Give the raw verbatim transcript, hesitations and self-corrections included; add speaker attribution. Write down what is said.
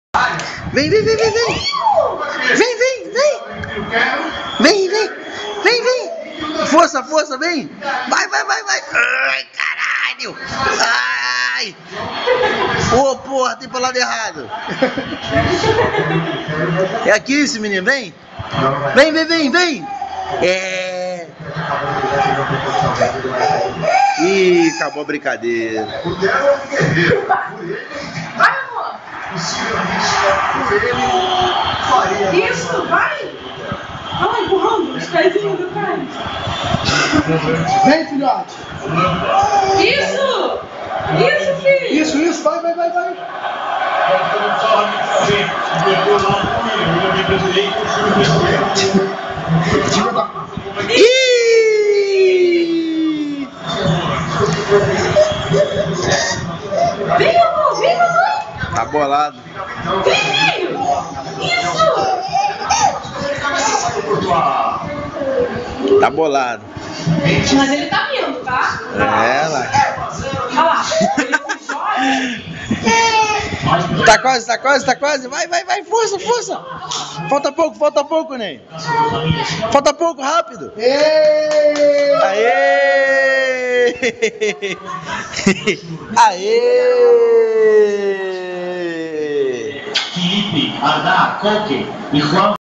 Speaker 1: Vem, vem, vem, vem, vem. Vem, vem, vem. Vem, vem. Vem, vem. Força, força, vem. Vai, vai, vai, vai. Ai, caralho. Ai. Ô, oh, porra, tem pro lado errado. É aqui esse menino, vem. Vem, vem, vem, vem. É. Ih, acabou a brincadeira.
Speaker 2: Vai, amor. Isso, vai. Vai, empurrando os pezinhos do pai.
Speaker 3: Vem, filhote.
Speaker 2: Isso. Isso, filho.
Speaker 3: Isso, isso. Vai, vai, vai, vai.
Speaker 1: Ih!
Speaker 2: Vem, amor. Vem, mamãe.
Speaker 1: Tá bolado.
Speaker 2: Vem, filho. Isso.
Speaker 1: Tá bolado.
Speaker 2: Mas ele tá vindo, tá?
Speaker 1: É, lá.
Speaker 2: Olha lá. Ele se joga.
Speaker 1: Tá quase, tá quase, tá quase. Vai, vai, vai. Força, força. Falta pouco, falta pouco, Ney. Falta pouco, rápido.
Speaker 3: Êêêê!
Speaker 1: Aê! Aê!
Speaker 4: Felipe, Arda, Coque e Juan.